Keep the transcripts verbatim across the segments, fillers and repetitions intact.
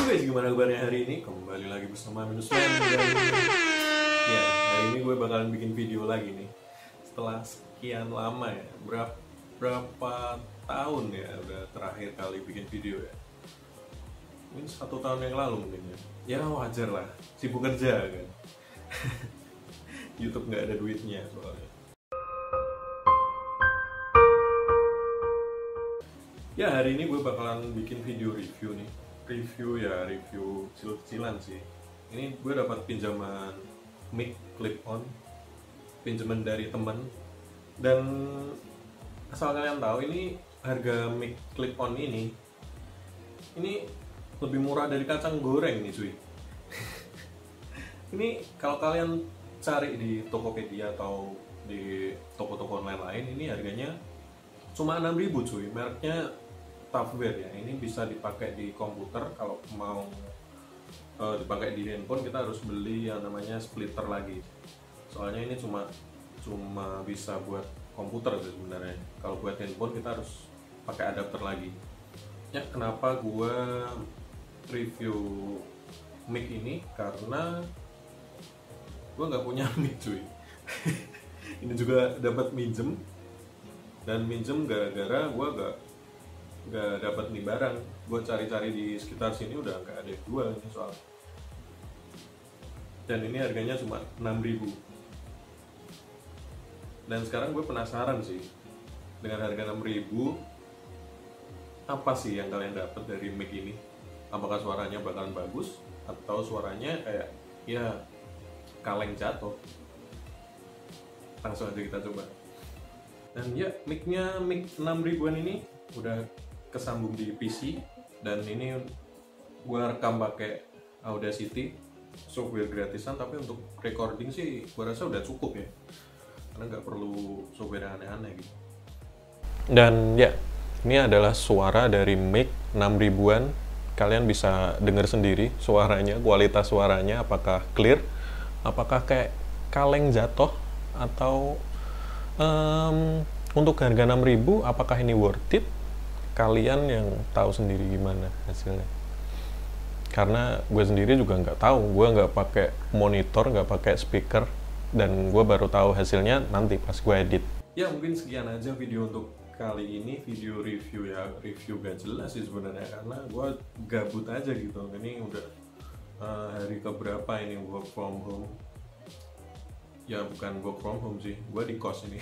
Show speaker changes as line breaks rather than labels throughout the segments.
guys, gimana kabarnya hari ini? Kembali lagi bersama Minus Man. Ya, hari ini gue bakalan bikin video lagi nih. Setelah sekian lama ya, berapa, berapa tahun ya udah terakhir kali bikin video ya. Mungkin satu tahun yang lalu mungkin ya. Ya wajar lah, sibuk kerja kan. YouTube nggak ada duitnya soalnya. Ya, hari ini gue bakalan bikin video review nih. Review ya, review kecil-kecilan sih. Ini gue dapat pinjaman mic clip-on, pinjaman dari temen. Dan asal kalian tahu, ini harga mic clip-on ini, ini lebih murah dari kacang goreng nih cuy. Ini kalau kalian cari di Tokopedia atau di toko-toko online lain, ini harganya cuma enam ribu cuy. Mereknya Toughwear ya. Ini bisa dipakai di komputer. Kalau mau uh, dipakai di handphone, kita harus beli yang namanya splitter lagi. Soalnya ini cuma cuma bisa buat komputer sih sebenarnya. Kalau buat handphone kita harus pakai adapter lagi. Ya, kenapa gua review mic ini? Karena gua nggak punya mic cuy. Ini juga dapat minjem, dan minjem gara-gara gua gak nggak dapat nih barang. Gue cari-cari di sekitar sini udah nggak ada yang jual ini soal. Dan ini harganya cuma enam ribu. Dan sekarang gue penasaran sih, dengan harga enam ribu, apa sih yang kalian dapat dari mic ini? Apakah suaranya bakalan bagus atau suaranya kayak ya kaleng jatuh? Langsung aja kita coba. Dan ya, mic-nya mic enam ribuan ini udah kesambung di P C, dan ini gue rekam pakai Audacity, software gratisan. Tapi untuk recording sih gue rasa udah cukup ya, karena nggak perlu software yang aneh-aneh gitu. Dan ya, ini adalah suara dari mic enam ribuan. Kalian bisa dengar sendiri suaranya, kualitas suaranya apakah clear, apakah kayak kaleng jatuh, atau um, untuk harga enam ribu apakah ini worth it? Kalian yang tahu sendiri gimana hasilnya. Karena gue sendiri juga nggak tahu, gue nggak pakai monitor, nggak pakai speaker, dan gue baru tahu hasilnya nanti pas gue edit. Ya, mungkin sekian aja video untuk kali ini, video review ya. Review gak jelas sih sebenarnya, karena gue gabut aja gitu. Ini udah uh, hari keberapa ini work from home. Ya bukan work from home sih, gue di kos ini.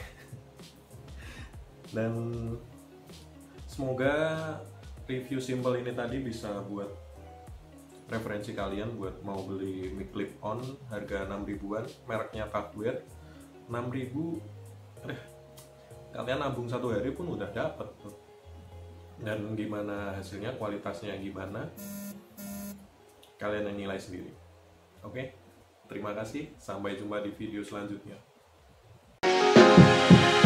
Dan semoga review simple ini tadi bisa buat referensi kalian buat mau beli mic clip on harga enam ribuan, mereknya Toughwear. enam ribu, eh, kalian nabung satu hari pun udah dapet tuh. Dan gimana hasilnya, kualitasnya gimana, kalian yang nilai sendiri. Oke, terima kasih, sampai jumpa di video selanjutnya.